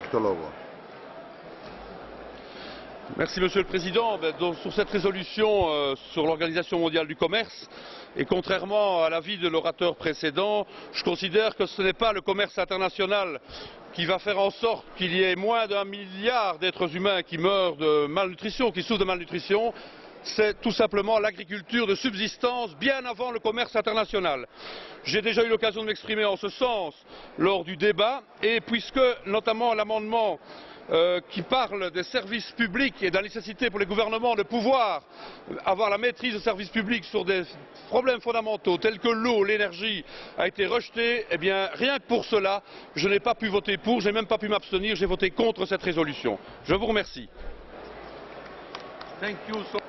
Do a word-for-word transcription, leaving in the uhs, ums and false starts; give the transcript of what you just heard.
Merci Monsieur le Président. Ben, donc, sur cette résolution euh, sur l'Organisation mondiale du commerce, et contrairement à l'avis de l'orateur précédent, je considère que ce n'est pas le commerce international qui va faire en sorte qu'il y ait moins d'un milliard d'êtres humains qui meurent de malnutrition, qui souffrent de malnutrition. C'est tout simplement l'agriculture de subsistance bien avant le commerce international. J'ai déjà eu l'occasion de m'exprimer en ce sens lors du débat, et puisque notamment l'amendement Euh, qui parle des services publics et de la nécessité pour les gouvernements de pouvoir avoir la maîtrise des services publics sur des problèmes fondamentaux tels que l'eau, l'énergie, a été rejeté, eh bien rien que pour cela, je n'ai pas pu voter pour, je n'ai même pas pu m'abstenir, j'ai voté contre cette résolution. Je vous remercie. Thank you so